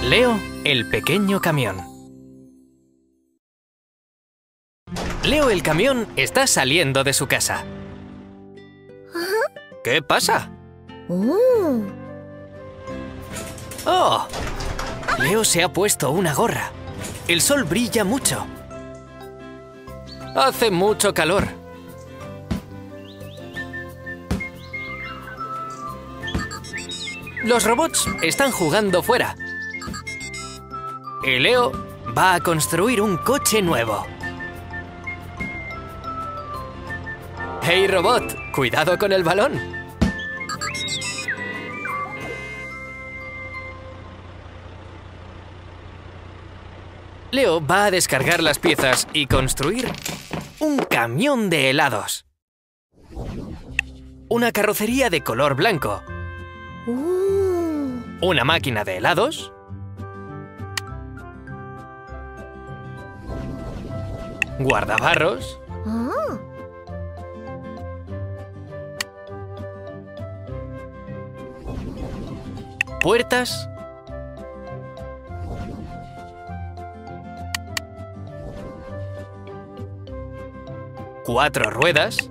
Leo, el pequeño camión. Leo el camión está saliendo de su casa. ¿Qué pasa? ¡Oh! Leo se ha puesto una gorra. El sol brilla mucho. Hace mucho calor. Los robots están jugando fuera. Y Leo va a construir un coche nuevo. ¡Hey, robot! ¡Cuidado con el balón! Leo va a descargar las piezas y construir un camión de helados. Una carrocería de color blanco. Una máquina de helados. Guardabarros. Puertas. Cuatro ruedas.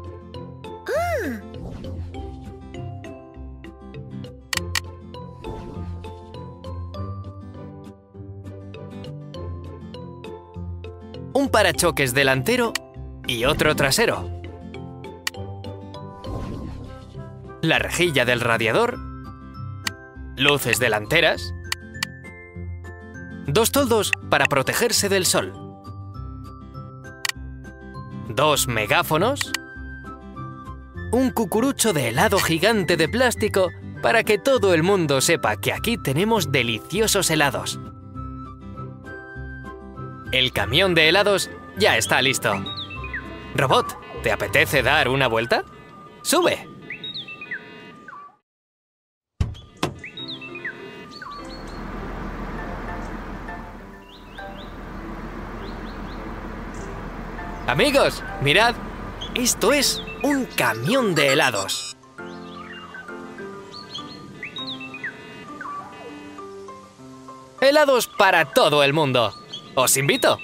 Un parachoques delantero y otro trasero. La rejilla del radiador. Luces delanteras. Dos toldos para protegerse del sol. Dos megáfonos. Un cucurucho de helado gigante de plástico para que todo el mundo sepa que aquí tenemos deliciosos helados. El camión de helados ya está listo. Robot, ¿te apetece dar una vuelta? ¡Sube! Amigos, mirad, esto es un camión de helados. Helados para todo el mundo. ¡Os invito!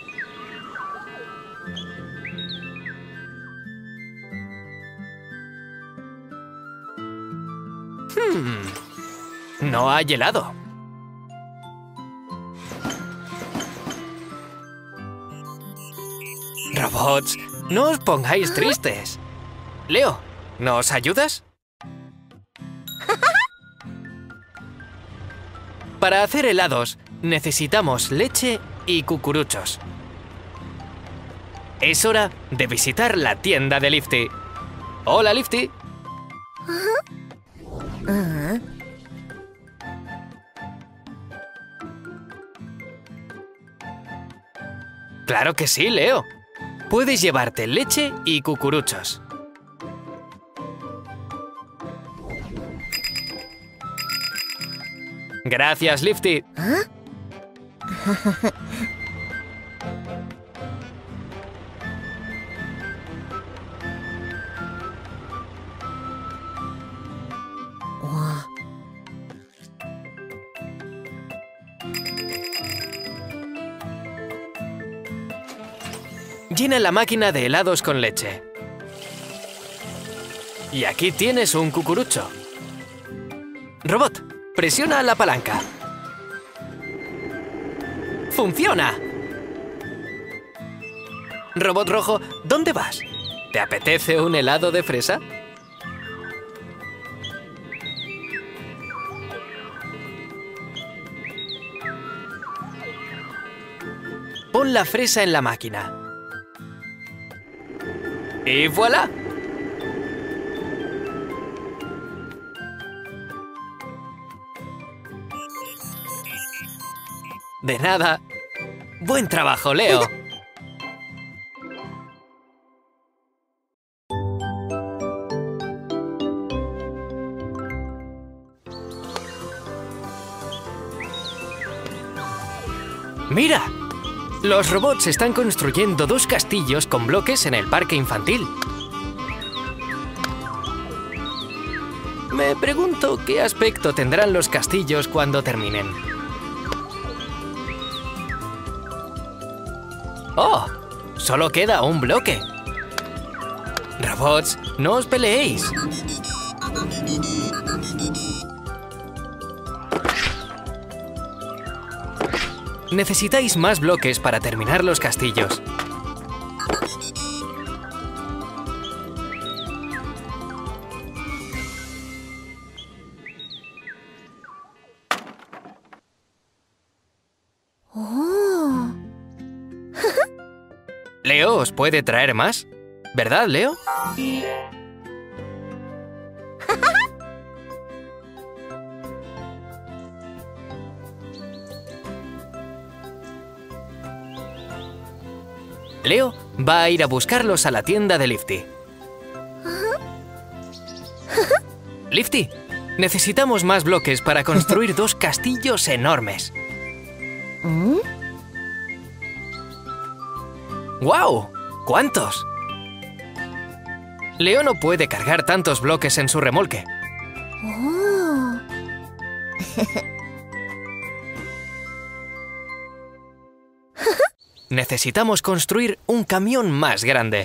No hay helado. Robots, no os pongáis tristes. Leo, ¿nos ayudas? Para hacer helados necesitamos leche y cucuruchos. Es hora de visitar la tienda de Lifty. ¡Hola, Lifty! ¡Claro que sí, Leo! Puedes llevarte leche y cucuruchos. Gracias, Lifty. Llena la máquina de helados con leche. Y aquí tienes un cucurucho. Robot, presiona la palanca. ¡Funciona! Robot rojo, ¿dónde vas? ¿Te apetece un helado de fresa? Pon la fresa en la máquina. ¡Y voilà! De nada. Buen trabajo, Leo. ¡Mira! Los robots están construyendo dos castillos con bloques en el parque infantil. Me pregunto qué aspecto tendrán los castillos cuando terminen. ¡Oh! Solo queda un bloque. Robots, no os peleéis. Necesitáis más bloques para terminar los castillos. Leo os puede traer más, ¿verdad, Leo? Leo va a ir a buscarlos a la tienda de Lifty. Lifty, necesitamos más bloques para construir 2 castillos enormes. ¡Guau! ¿Cuántos? Leo no puede cargar tantos bloques en su remolque. Necesitamos construir un camión más grande.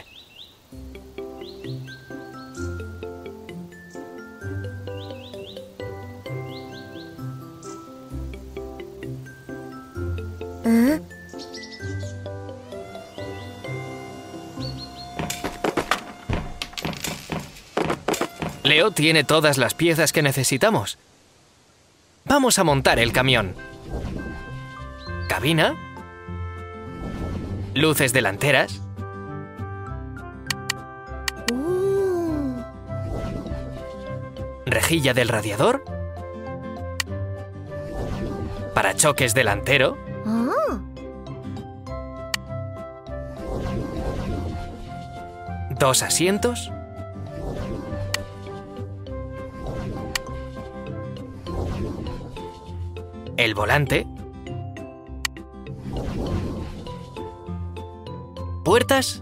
Leo tiene todas las piezas que necesitamos. Vamos a montar el camión. Cabina. Luces delanteras. Rejilla del radiador. Parachoques delantero. Dos asientos. El volante. Puertas.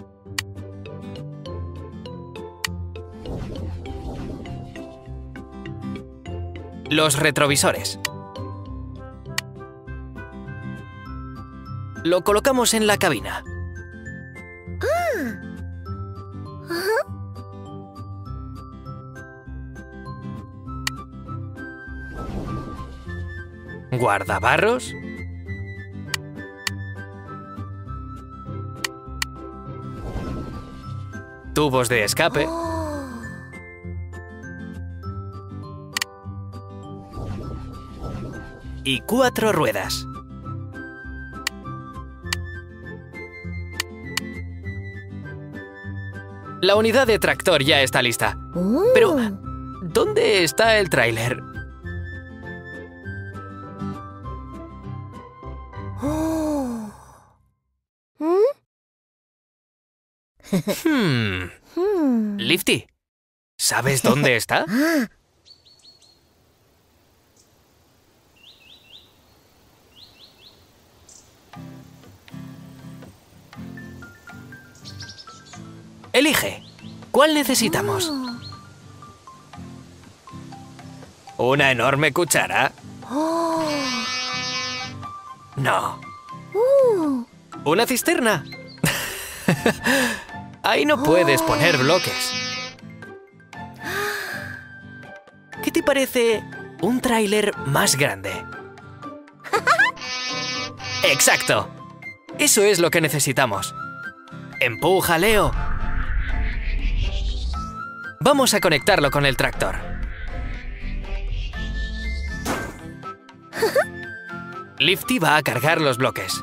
Los retrovisores. Lo colocamos en la cabina. Guardabarros. Tubos de escape. Y 4 ruedas. La unidad de tractor ya está lista. Pero, ¿dónde está el tráiler? Lifty, ¿sabes dónde está? Elige. ¿Cuál necesitamos? ¿Una enorme cuchara? No. ¿Una cisterna? Ahí no puedes poner bloques. ¿Qué te parece un tráiler más grande? ¡Exacto! Eso es lo que necesitamos. ¡Empuja, Leo! Vamos a conectarlo con el tractor. Lifty va a cargar los bloques.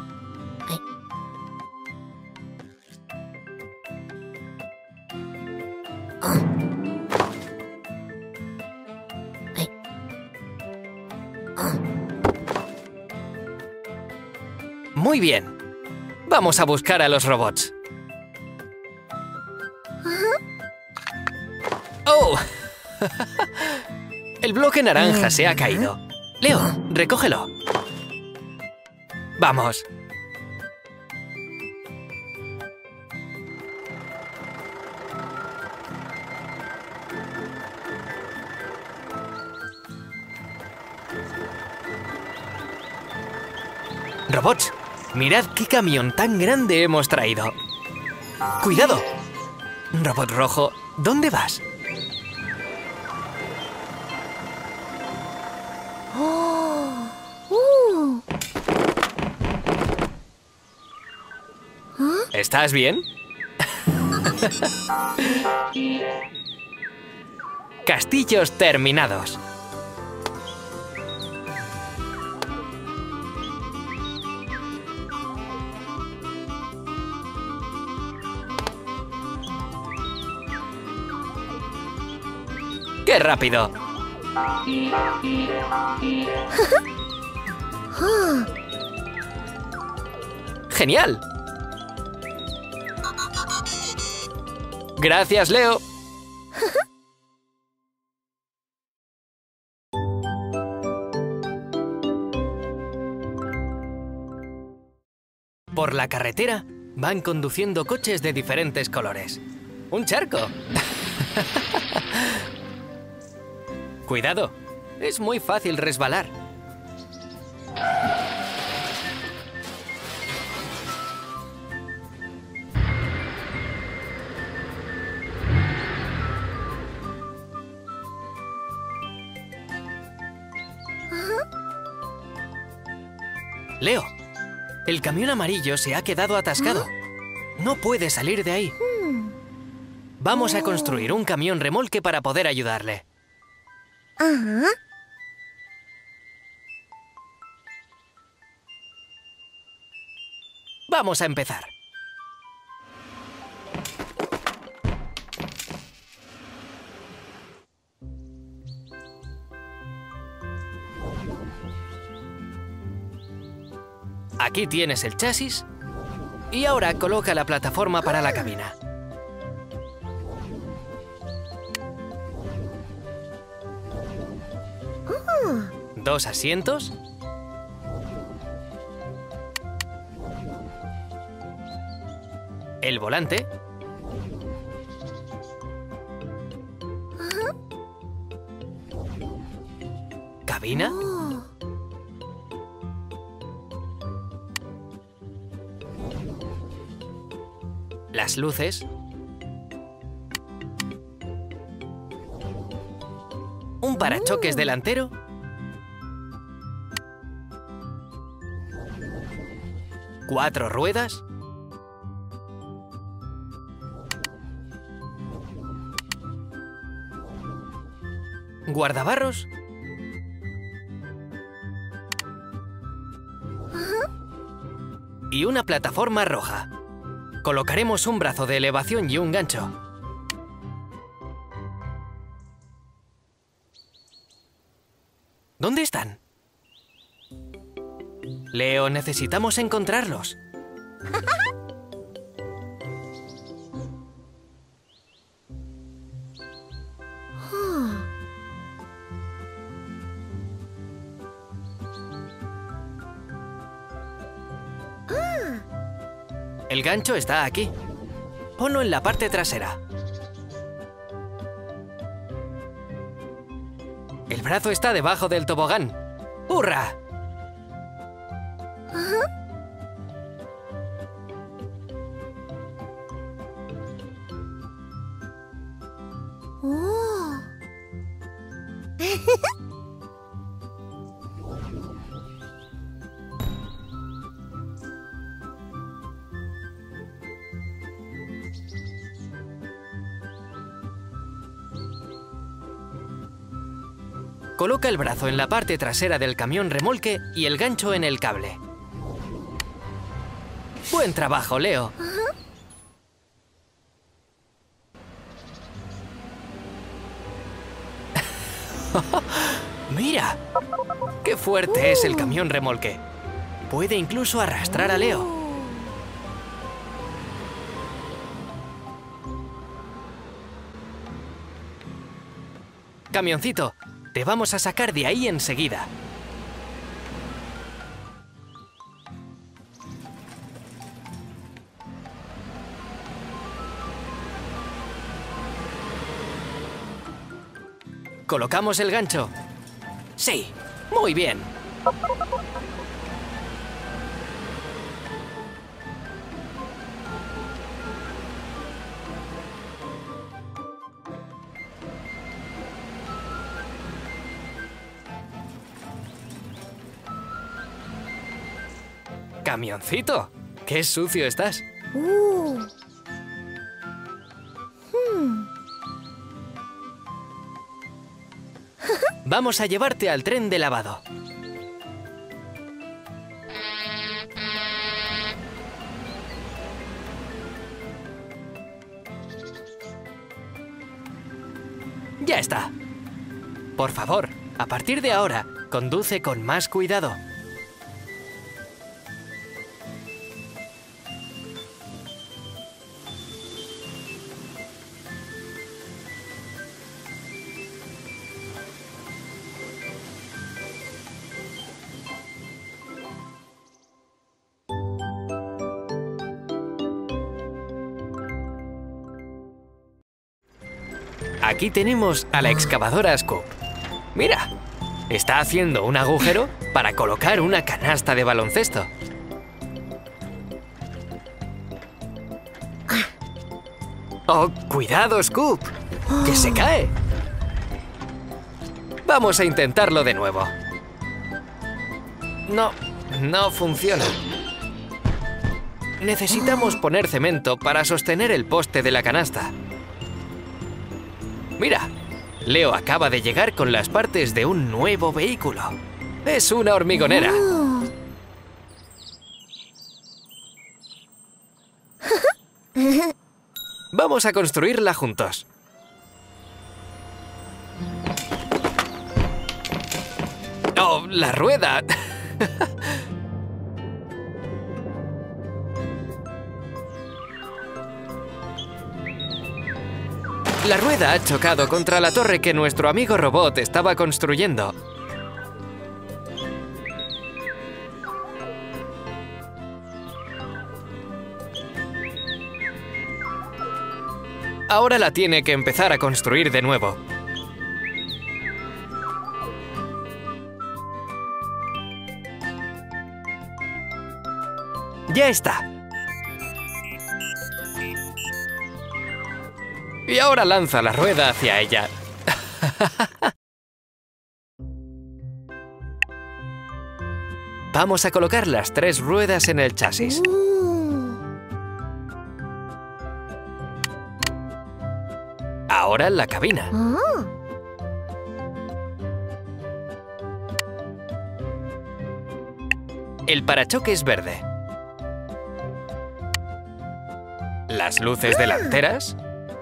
Muy bien. Vamos a buscar a los robots. ¡Oh! El bloque naranja se ha caído. Leo, recógelo. ¡Vamos! Robots, Mirad qué camión tan grande hemos traído. ¡Cuidado! Robot rojo, ¿dónde vas? ¿Estás bien? Castillos terminados. ¡Qué rápido! ¡Genial! Gracias, Leo. Por la carretera van conduciendo coches de diferentes colores. ¡Un charco! Cuidado, es muy fácil resbalar. Leo, el camión amarillo se ha quedado atascado. No puede salir de ahí. Vamos a construir un camión remolque para poder ayudarle. Vamos a empezar. Aquí tienes el chasis y ahora coloca la plataforma para la cabina. Dos asientos. El volante. Cabina. Las luces. Un parachoques delantero. Cuatro ruedas. Guardabarros. Y una plataforma roja. Colocaremos un brazo de elevación y un gancho. ¿Dónde están? Leo, necesitamos encontrarlos. El gancho está aquí. Ponlo en la parte trasera. El brazo está debajo del tobogán. ¡Hurra! Coloca el brazo en la parte trasera del camión remolque y el gancho en el cable. ¡Buen trabajo, Leo! ¡Mira! ¡Qué fuerte es el camión remolque! Puede incluso arrastrar a Leo. Camioncito, te vamos a sacar de ahí enseguida. ¿Colocamos el gancho? Sí, muy bien. ¡Camioncito! ¡Qué sucio estás! Vamos a llevarte al tren de lavado. ¡Ya está! Por favor, a partir de ahora, conduce con más cuidado. Aquí tenemos a la excavadora Scoop. ¡Mira! Está haciendo un agujero para colocar una canasta de baloncesto. ¡Oh, cuidado, Scoop! ¡Que se cae! Vamos a intentarlo de nuevo. No funciona. Necesitamos poner cemento para sostener el poste de la canasta. ¡Mira! Leo acaba de llegar con las partes de un nuevo vehículo. ¡Es una hormigonera! Vamos a construirla juntos. ¡Oh, la rueda! La rueda ha chocado contra la torre que nuestro amigo robot estaba construyendo. Ahora la tiene que empezar a construir de nuevo. ¡Ya está! Y ahora lanza la rueda hacia ella. Vamos a colocar las 3 ruedas en el chasis. Ahora en la cabina. El parachoques verde. Las luces delanteras.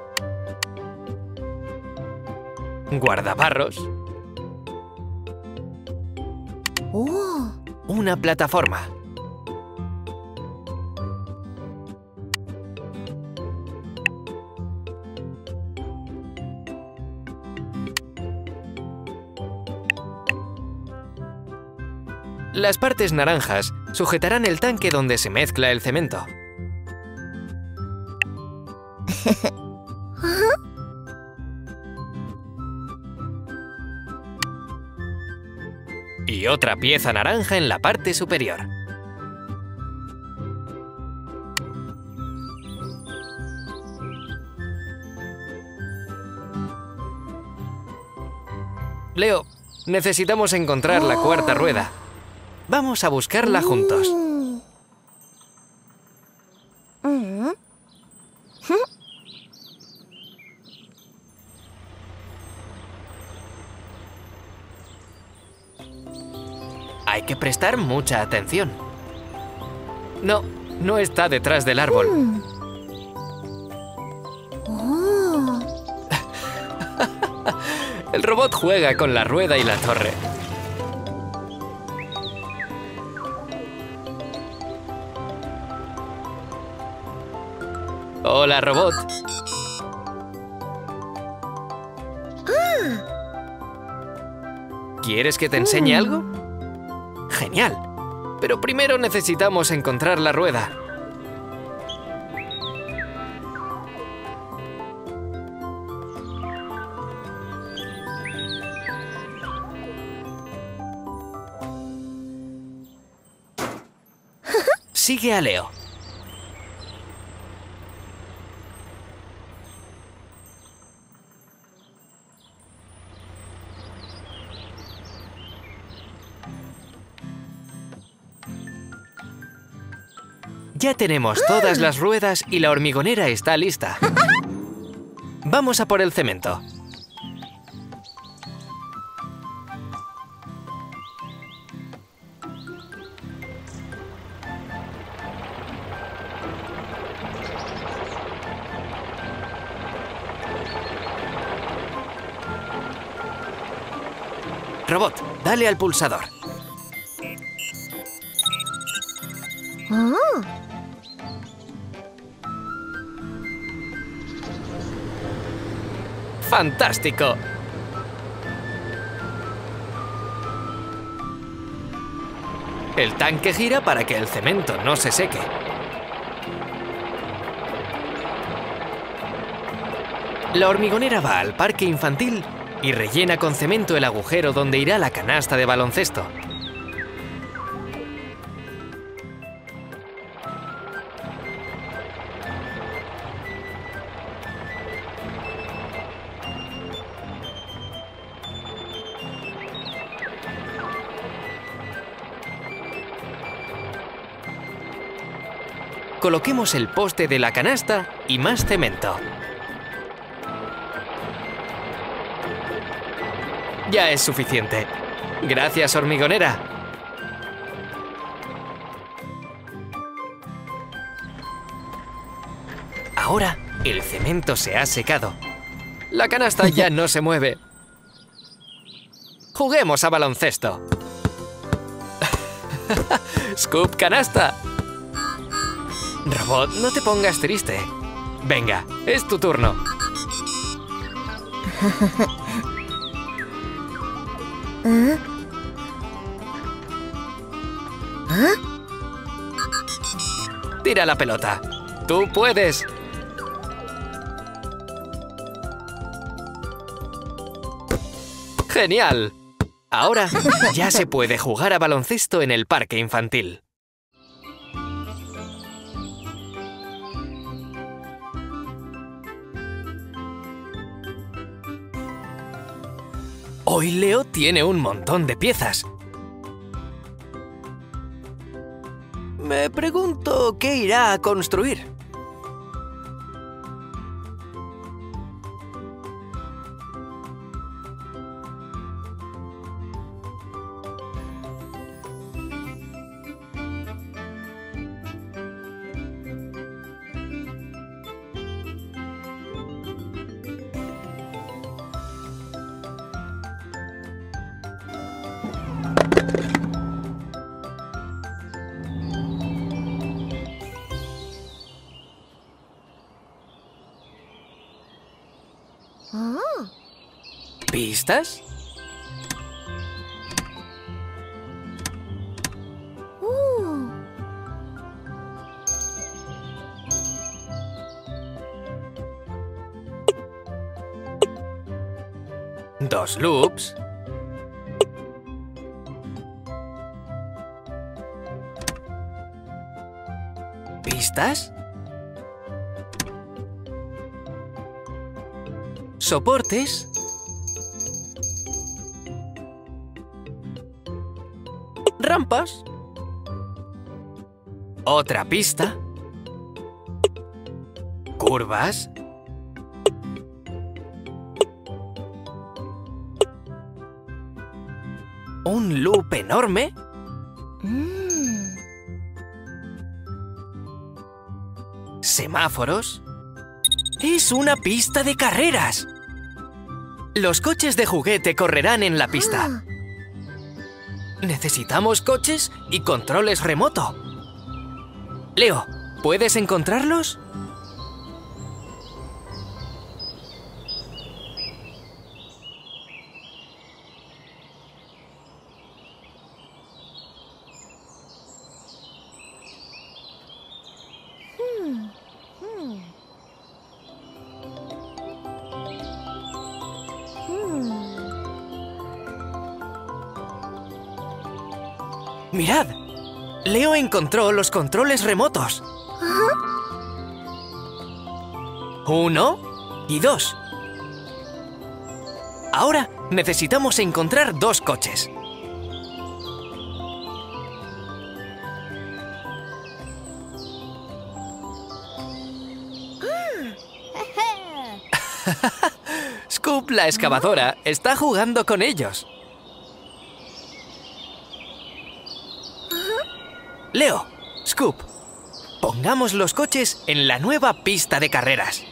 Guardabarros. Una plataforma. Las partes naranjas sujetarán el tanque donde se mezcla el cemento. Y otra pieza naranja en la parte superior. Leo, necesitamos encontrar la 4ª rueda. Vamos a buscarla juntos. Hay que prestar mucha atención. No está detrás del árbol. El robot juega con la rueda y la torre. Hola, robot. ¿Quieres que te enseñe algo? ¡Genial! Pero primero necesitamos encontrar la rueda. Sigue a Leo. Ya tenemos todas las ruedas y la hormigonera está lista. Vamos a por el cemento. Robot, dale al pulsador. ¡Fantástico! El tanque gira para que el cemento no se seque. La hormigonera va al parque infantil y rellena con cemento el agujero donde irá la canasta de baloncesto. Coloquemos el poste de la canasta y más cemento. Ya es suficiente. Gracias, hormigonera. Ahora el cemento se ha secado. La canasta ya no se mueve. Juguemos a baloncesto. ¡Scoop canasta! Robot, no te pongas triste. Venga, es tu turno. Tira la pelota. ¡Tú puedes! ¡Genial! Ahora ya se puede jugar a baloncesto en el parque infantil. Hoy Leo tiene un montón de piezas. Me pregunto qué irá a construir. ¿Pistas? Dos loops. ¿Pistas? Soportes. Rampas. Otra pista. Curvas. Un loop enorme. Semáforos. ¡Es una pista de carreras! Los coches de juguete correrán en la pista. Necesitamos coches y controles remoto. Leo, ¿puedes encontrarlos? ¡Mirad! Leo encontró los controles remotos. 1 y 2. Ahora necesitamos encontrar dos coches. Scoop, la excavadora, está jugando con ellos. Leo, Scoop, pongamos los coches en la nueva pista de carreras.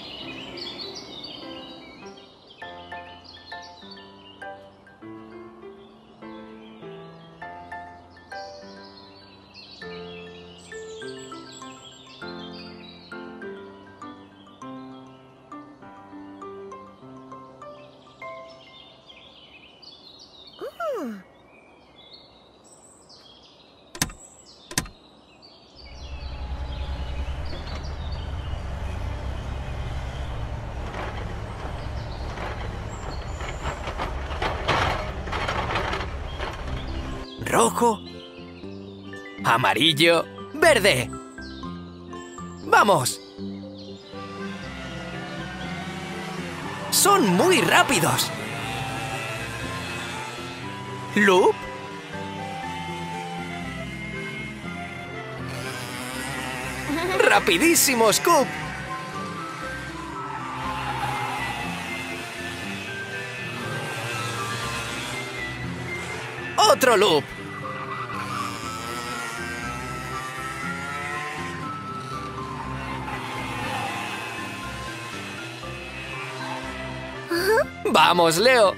Rojo, amarillo, verde. ¡Vamos! ¡Son muy rápidos! ¿Loop? ¡Rapidísimo, Scoop! ¡Otro loop! ¡Vamos, Leo!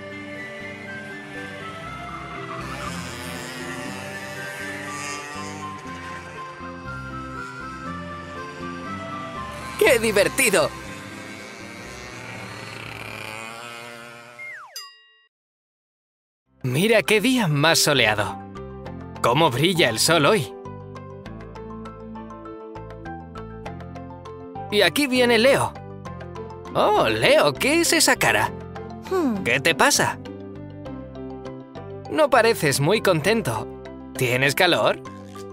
¡Qué divertido! Mira qué día más soleado. ¡Cómo brilla el sol hoy! Y aquí viene Leo. ¡Oh, Leo! ¿Qué es esa cara? ¿Qué te pasa? No pareces muy contento. ¿Tienes calor?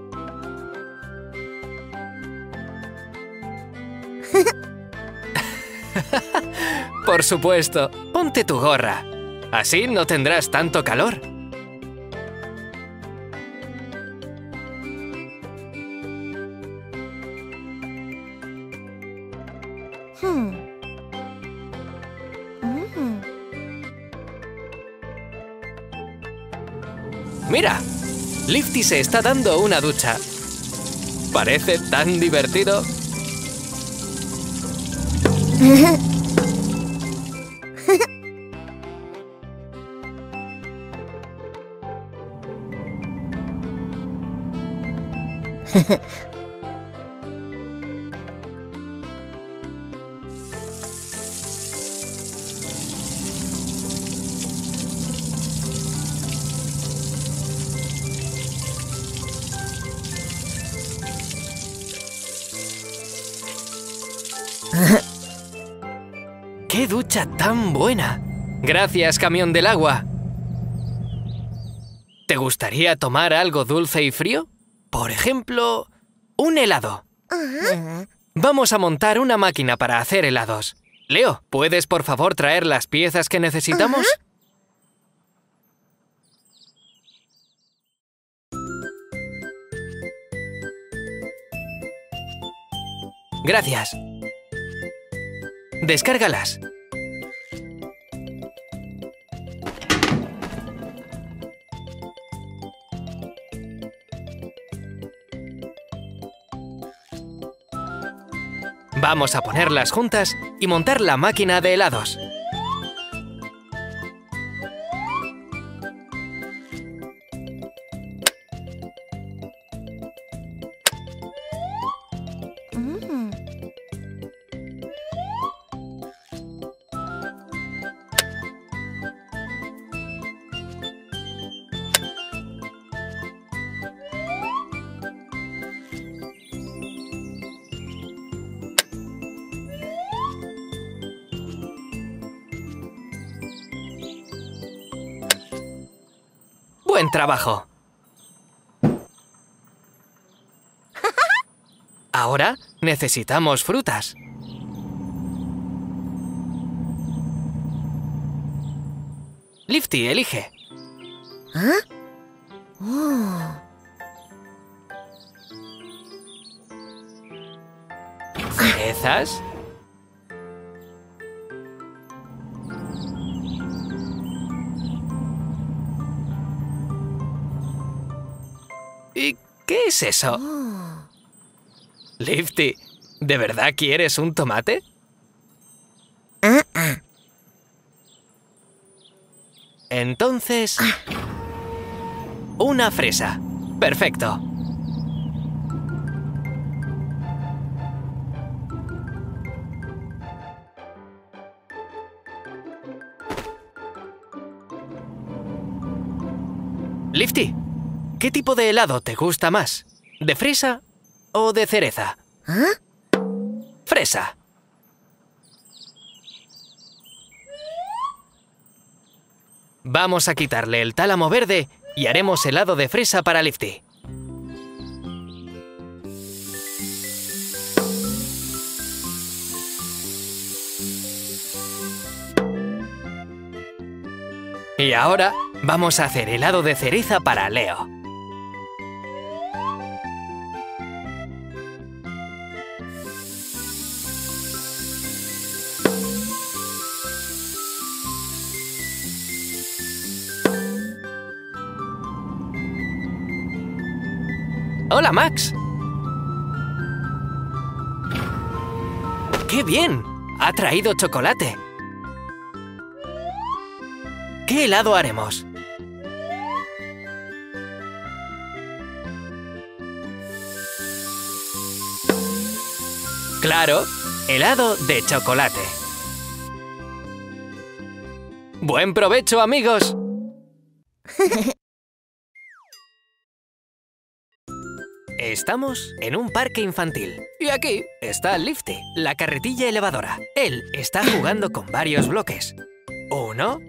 Por supuesto. Ponte tu gorra. Así no tendrás tanto calor. ¡Mira! Lifty se está dando una ducha. Parece tan divertido. ¡Qué ducha tan buena! Gracias, camión del agua. ¿Te gustaría tomar algo dulce y frío? Por ejemplo, un helado. Vamos a montar una máquina para hacer helados. Leo, ¿puedes por favor traer las piezas que necesitamos? Gracias. Descárgalas. Vamos a ponerlas juntas y montar la máquina de helados. ¡Buen trabajo! Ahora necesitamos frutas. Lifty, elige. ¿Cerezas? ¿Y qué es eso? Lifty, ¿de verdad quieres un tomate? Entonces... una fresa. Perfecto. Lifty, ¿qué tipo de helado te gusta más? ¿De fresa o de cereza? Fresa. Vamos a quitarle el tálamo verde y haremos helado de fresa para Lifty. Y ahora vamos a hacer helado de cereza para Leo. ¡Hola, Max! ¡Qué bien! Ha traído chocolate. ¿Qué helado haremos? Claro, helado de chocolate. ¡Buen provecho, amigos! Estamos en un parque infantil. Y aquí está Lifty, la carretilla elevadora. Él está jugando con varios bloques. 1,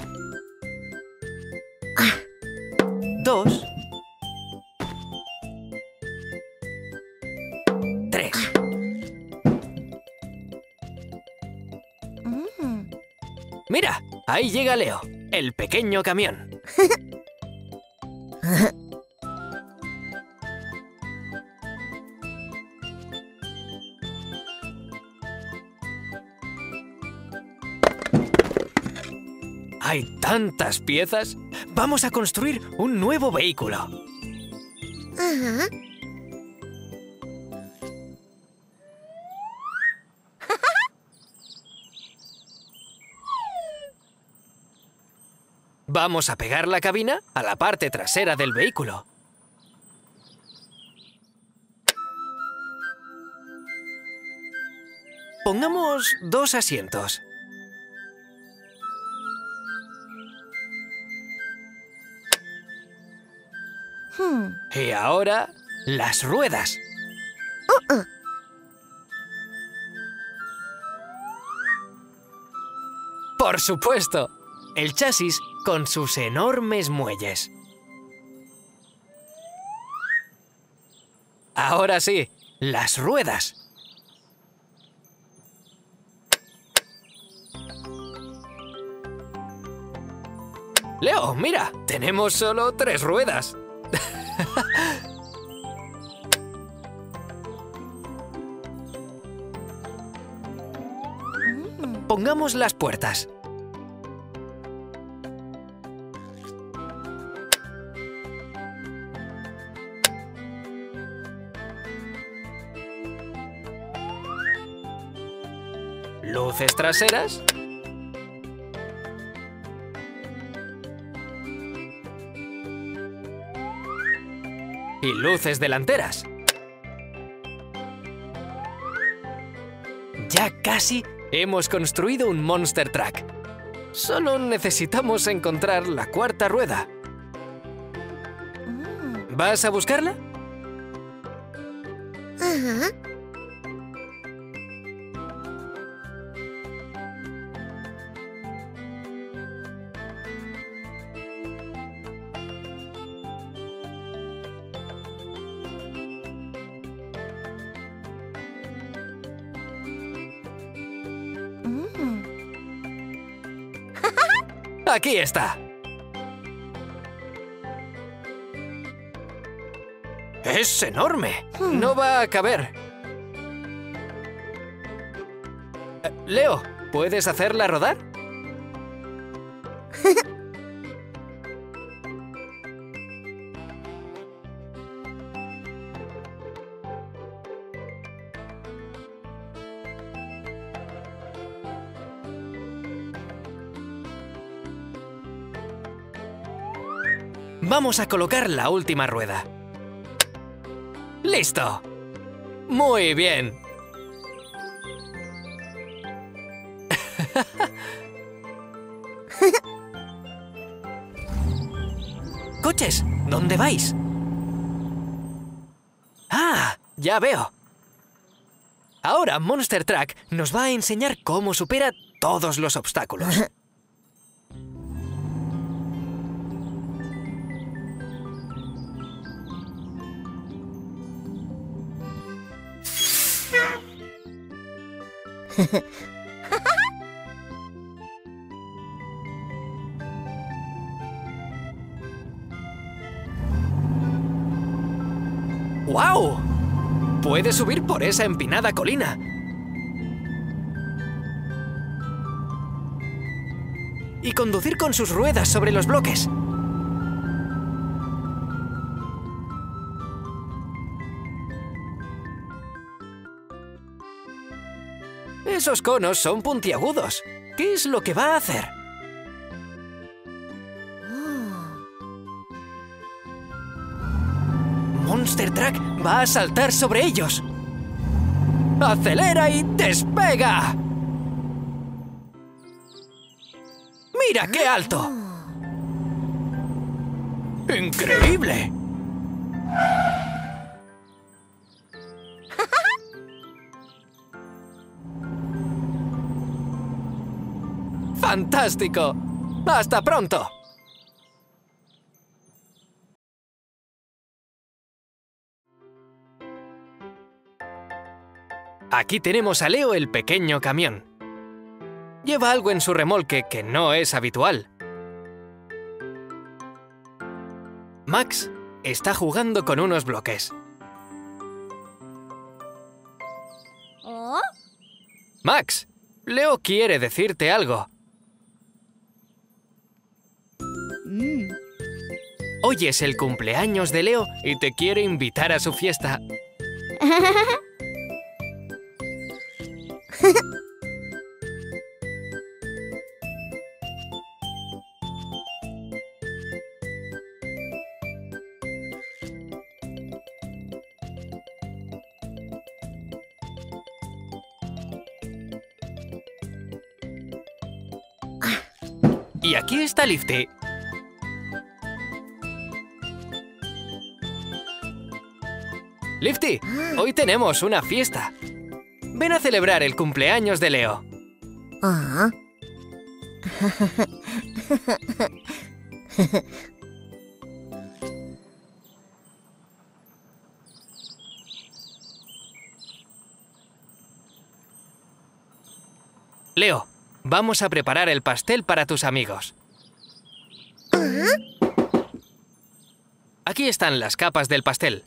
2, 3. Mira, ahí llega Leo, el pequeño camión. ¡Hay tantas piezas! ¡Vamos a construir un nuevo vehículo! Vamos a pegar la cabina a la parte trasera del vehículo. Pongamos 2 asientos. Y ahora, las ruedas. ¡Por supuesto! El chasis con sus enormes muelles. Ahora sí, las ruedas. Leo, mira, tenemos solo 3 ruedas. Pongamos las puertas. Luces traseras. Y luces delanteras. Ya casi hemos construido un Monster Truck. Solo necesitamos encontrar la 4ª rueda. ¿Vas a buscarla? Aquí está. ¡Es enorme! No va a caber. Leo, ¿puedes hacerla rodar? Vamos a colocar la última rueda. ¡Listo! ¡Muy bien! ¡Coches! ¿Dónde vais? ¡Ah! Ya veo. Ahora Monster Truck nos va a enseñar cómo supera todos los obstáculos. ¡Guau! Puede subir por esa empinada colina. Y conducir con sus ruedas sobre los bloques. Esos conos son puntiagudos. ¿Qué es lo que va a hacer? Monster Truck va a saltar sobre ellos. ¡Acelera y despega! ¡Mira qué alto! ¡Increíble! ¡Fantástico! ¡Hasta pronto! Aquí tenemos a Leo el pequeño camión. Lleva algo en su remolque que no es habitual. Max está jugando con unos bloques. ¿Oh? Max, Leo quiere decirte algo. Hoy es el cumpleaños de Leo y te quiere invitar a su fiesta. Y aquí está Lifty. Lifty, hoy tenemos una fiesta. Ven a celebrar el cumpleaños de Leo. Ah. Leo, vamos a preparar el pastel para tus amigos. Aquí están las capas del pastel.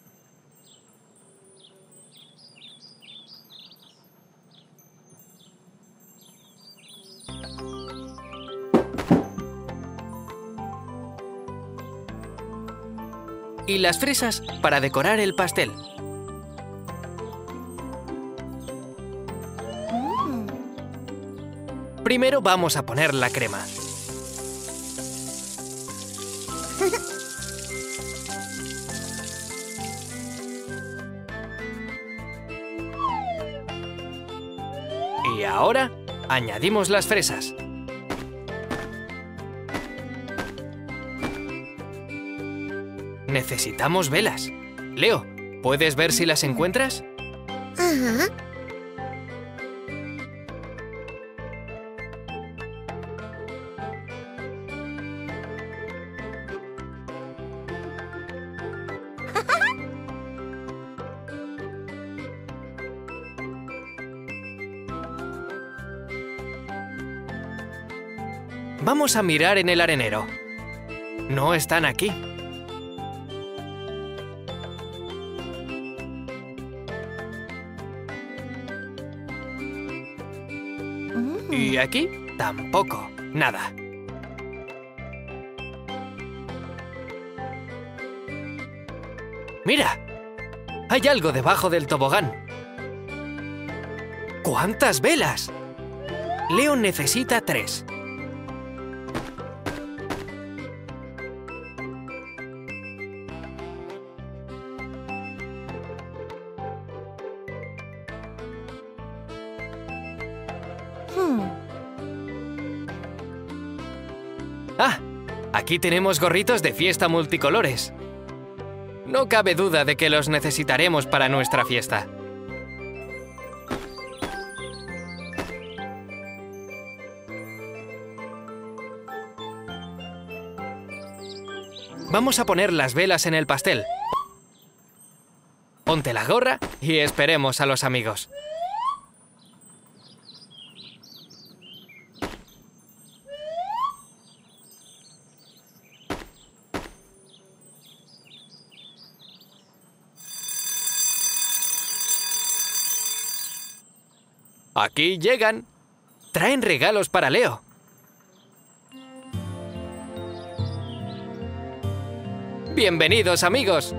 Y las fresas para decorar el pastel. Primero vamos a poner la crema. Y ahora añadimos las fresas. Necesitamos velas. Leo, ¿puedes ver si las encuentras? Ajá. Vamos a mirar en el arenero. No están aquí. Y aquí tampoco. Nada. ¡Mira! Hay algo debajo del tobogán. ¿Cuántas velas? Leo necesita 3. Ah, aquí tenemos gorritos de fiesta multicolores. No cabe duda de que los necesitaremos para nuestra fiesta. Vamos a poner las velas en el pastel. Ponte la gorra y esperemos a los amigos. Aquí llegan. Traen regalos para Leo. ¡Bienvenidos, amigos!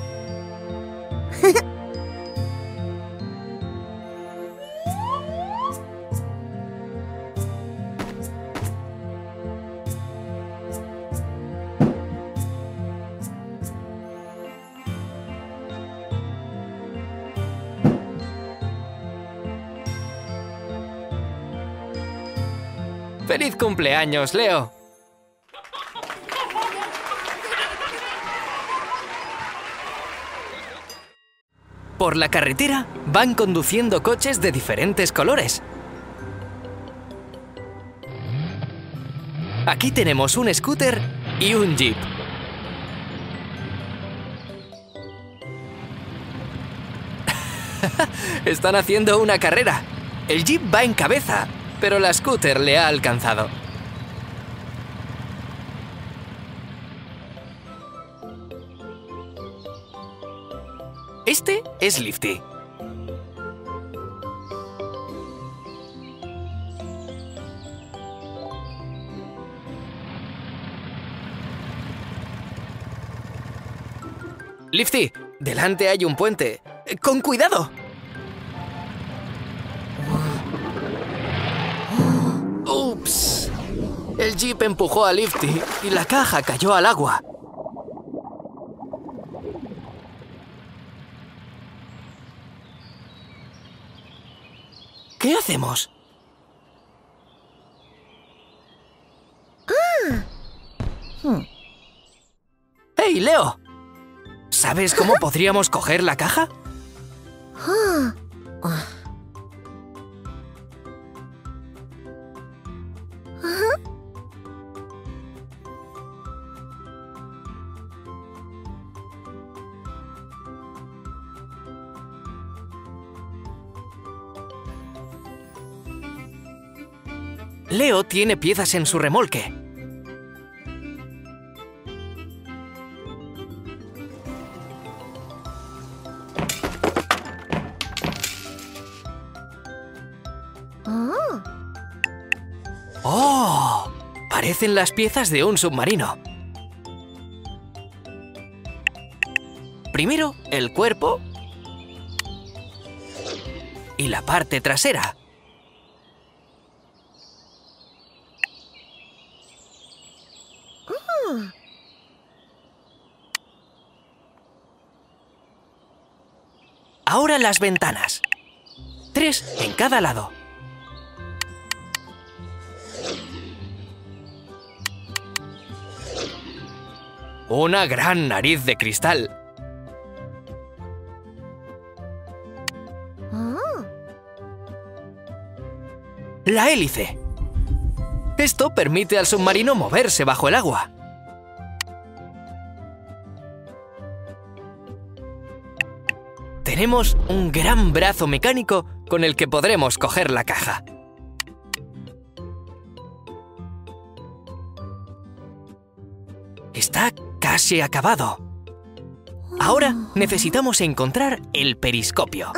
¡Feliz cumpleaños, Leo! Por la carretera van conduciendo coches de diferentes colores. Aquí tenemos un scooter y un jeep. Están haciendo una carrera. El jeep va en cabeza, pero la scooter le ha alcanzado. Este es Lifty. Lifty, delante hay un puente. ¡Con cuidado! ¡Ups! El jeep empujó a Lifty y la caja cayó al agua. ¿Qué hacemos? ¡Hey, Leo! ¿Sabes cómo podríamos coger la caja? Leo tiene piezas en su remolque. ¡Oh! Parecen las piezas de un submarino. Primero, el cuerpo y la parte trasera. Ahora las ventanas. 3 en cada lado. Una gran nariz de cristal. La hélice. Esto permite al submarino moverse bajo el agua. Tenemos un gran brazo mecánico con el que podremos coger la caja. Está casi acabado. Ahora necesitamos encontrar el periscopio.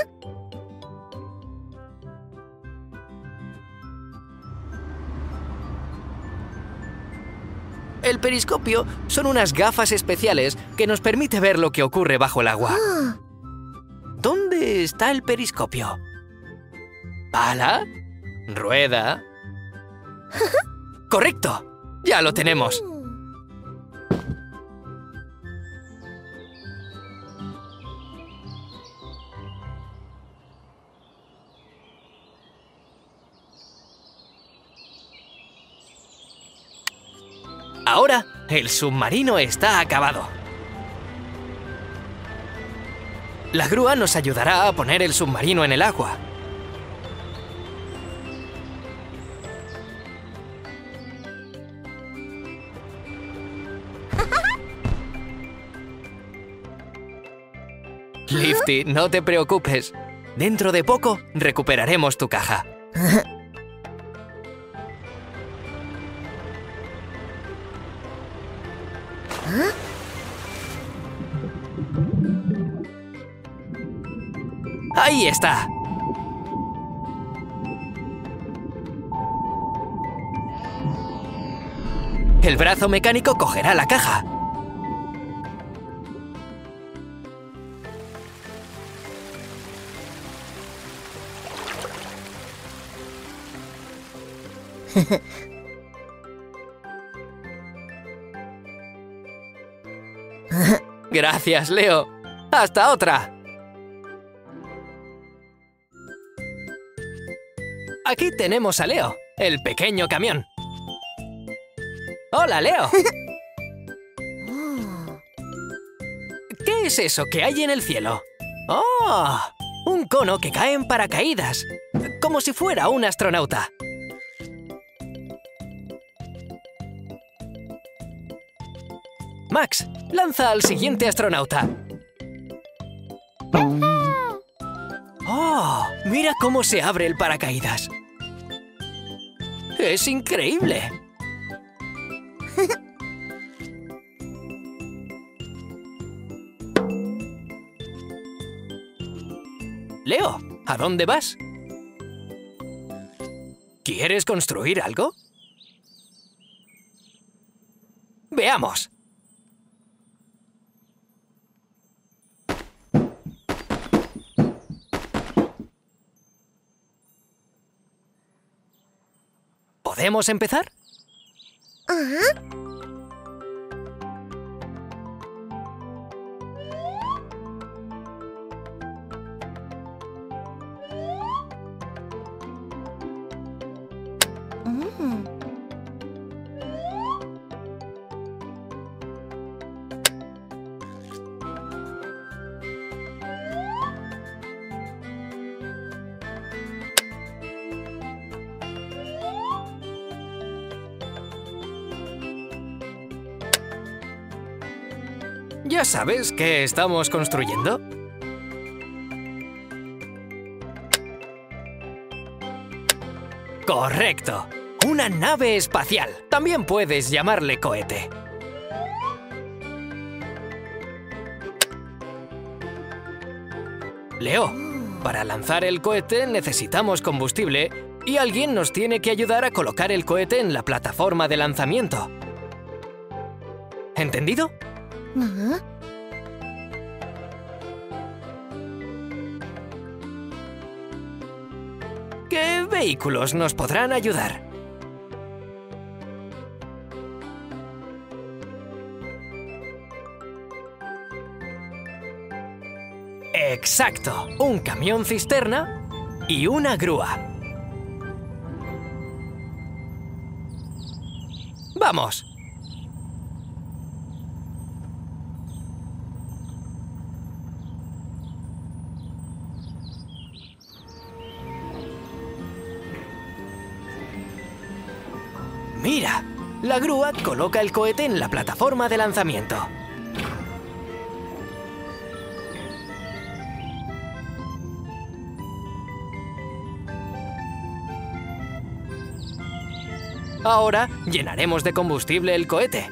El periscopio son unas gafas especiales que nos permite ver lo que ocurre bajo el agua. ¿Dónde está el periscopio? ¿Pala? ¿Rueda? ¡Correcto! ¡Ya lo tenemos! Ahora, el submarino está acabado. La grúa nos ayudará a poner el submarino en el agua. Lifty, no te preocupes. Dentro de poco recuperaremos tu caja. ¡Ahí está! El brazo mecánico cogerá la caja. Gracias, Leo. ¡Hasta otra! Aquí tenemos a Leo, el pequeño camión. ¡Hola, Leo! ¿Qué es eso que hay en el cielo? ¡Oh! Un cono que cae en paracaídas, como si fuera un astronauta. Max, lanza al siguiente astronauta. ¡Oh! Mira cómo se abre el paracaídas. ¡Es increíble! Leo, ¿a dónde vas? ¿Quieres construir algo? ¡Veamos! ¿Podemos empezar? ¿Ya sabes qué estamos construyendo? ¡Correcto! ¡Una nave espacial! También puedes llamarle cohete. Leo, para lanzar el cohete necesitamos combustible y alguien nos tiene que ayudar a colocar el cohete en la plataforma de lanzamiento. ¿Entendido? ¿Qué vehículos nos podrán ayudar? ¡Exacto! Un camión cisterna y una grúa. ¡Vamos! ¡Mira! La grúa coloca el cohete en la plataforma de lanzamiento. Ahora llenaremos de combustible el cohete.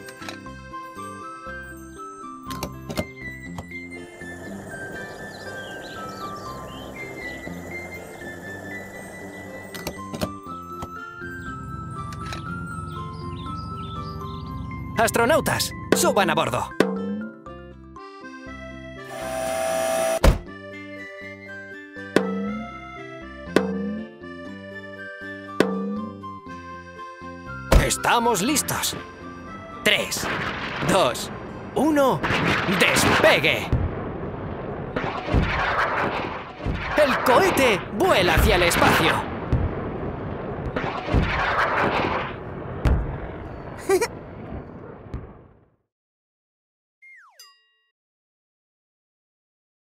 ¡Astronautas! ¡Suban a bordo! ¡Estamos listos! 3, 2, 1... ¡Despegue! ¡El cohete vuela hacia el espacio!